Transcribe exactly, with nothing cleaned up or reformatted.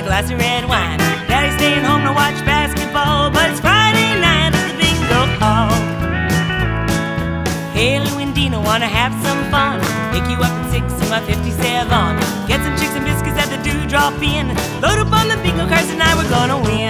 glass of red wine. Daddy's staying home to watch basketball, but it's Friday night at the bingo hall. Hey, Lou and Dina wanna have some fun. Pick you up at six in my fifty-seven. Get some chicks and biscuits at the Dewdrop Inn. Load up on the bingo cards tonight, we're gonna win.